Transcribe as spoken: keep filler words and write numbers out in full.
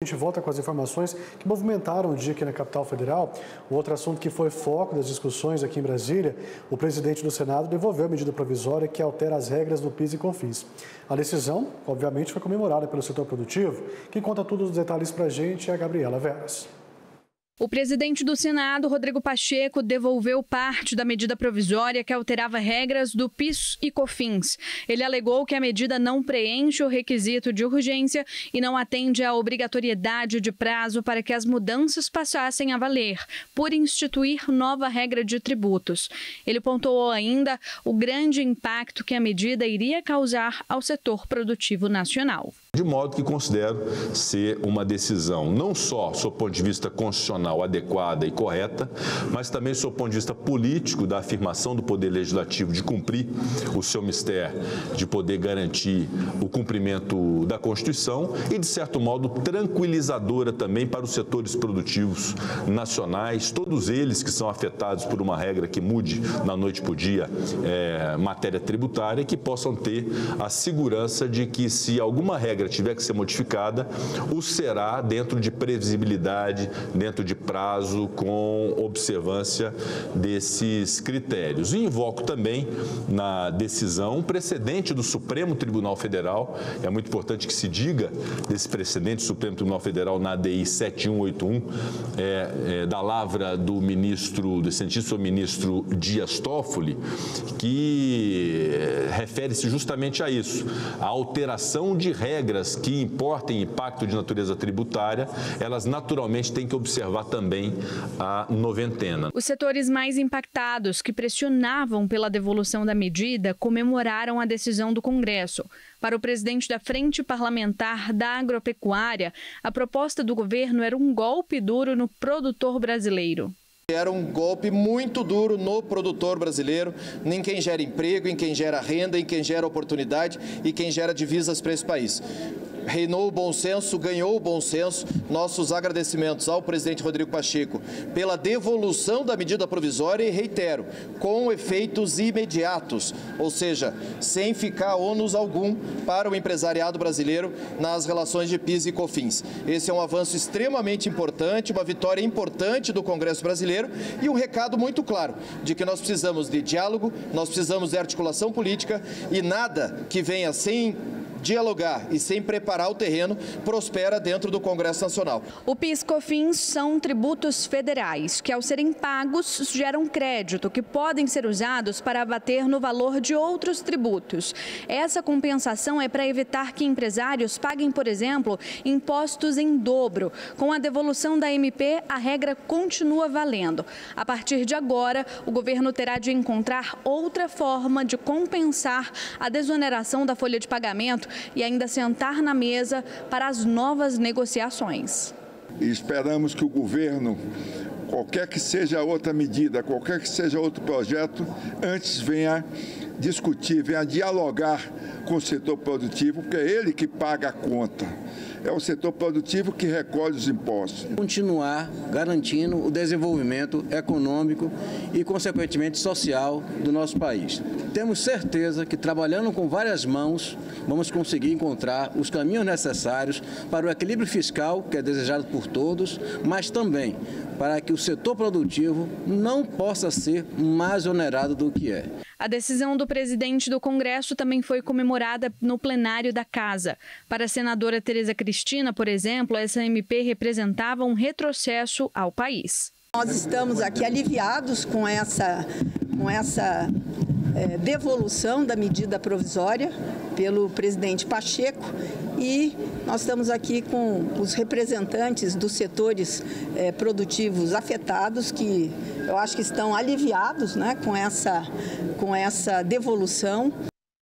A gente volta com as informações que movimentaram o dia aqui na capital federal. O outro assunto que foi foco das discussões aqui em Brasília, o presidente do Senado devolveu a medida provisória que altera as regras do PIS e COFINS. A decisão, obviamente, foi comemorada pelo setor produtivo. Quem conta todos os detalhes para a gente é a Gabriela Veras. O presidente do Senado, Rodrigo Pacheco, devolveu parte da medida provisória que alterava regras do PIS e COFINS. Ele alegou que a medida não preenche o requisito de urgência e não atende à obrigatoriedade de prazo para que as mudanças passassem a valer, por instituir nova regra de tributos. Ele pontuou ainda o grande impacto que a medida iria causar ao setor produtivo nacional. De modo que considero ser uma decisão não só sob o ponto de vista constitucional adequada e correta, mas também sob o ponto de vista político da afirmação do Poder Legislativo de cumprir o seu mistério, de poder garantir o cumprimento da Constituição e, de certo modo, tranquilizadora também para os setores produtivos nacionais, todos eles que são afetados por uma regra que mude na noite para o dia é, matéria tributária, que possam ter a segurança de que, se alguma regra tiver que ser modificada, o será dentro de previsibilidade, dentro de prazo, com observância desses critérios. E invoco também na decisão um precedente do Supremo Tribunal Federal. É muito importante que se diga desse precedente do Supremo Tribunal Federal na A D I sete um oito um, é, é, da lavra do ministro, do excelentíssimo ministro Dias Toffoli, que refere-se justamente a isso, a alteração de regras que importem impacto de natureza tributária, elas naturalmente têm que observar também a noventena. Os setores mais impactados, que pressionavam pela devolução da medida, comemoraram a decisão do Congresso. Para o presidente da Frente Parlamentar da Agropecuária, a proposta do governo era um golpe duro no produtor brasileiro. Era um golpe muito duro no produtor brasileiro, em quem gera emprego, em quem gera renda, em quem gera oportunidade e quem gera divisas para esse país. Reinou o bom senso, ganhou o bom senso. Nossos agradecimentos ao presidente Rodrigo Pacheco pela devolução da medida provisória e, reitero, com efeitos imediatos, ou seja, sem ficar ônus algum para o empresariado brasileiro nas relações de PIS e COFINS. Esse é um avanço extremamente importante, uma vitória importante do Congresso brasileiro e um recado muito claro de que nós precisamos de diálogo, nós precisamos de articulação política e nada que venha sem dialogar e sem preparar o terreno prospera dentro do Congresso Nacional. O PIS e COFINS são tributos federais que, ao serem pagos, geram crédito que podem ser usados para abater no valor de outros tributos. Essa compensação é para evitar que empresários paguem, por exemplo, impostos em dobro. Com a devolução da M P, a regra continua valendo. A partir de agora, o governo terá de encontrar outra forma de compensar a desoneração da folha de pagamento e ainda sentar na mesa para as novas negociações. E esperamos que o governo, qualquer que seja outra medida, qualquer que seja outro projeto, antes venha discutir, venha dialogar com o setor produtivo, porque é ele que paga a conta. É o setor produtivo que recolhe os impostos. Continuar garantindo o desenvolvimento econômico e, consequentemente, social do nosso país. Temos certeza que, trabalhando com várias mãos, vamos conseguir encontrar os caminhos necessários para o equilíbrio fiscal, que é desejado por todos, mas também para que o setor produtivo não possa ser mais onerado do que é. A decisão do presidente do Congresso também foi comemorada no plenário da Casa. Para a senadora Tereza Cristina, por exemplo, essa M P representava um retrocesso ao país. Nós estamos aqui aliviados com essa, com essa é, devolução da medida provisória pelo presidente Pacheco e nós estamos aqui com os representantes dos setores é, produtivos afetados que eu acho que estão aliviados, né, com essa, com essa devolução.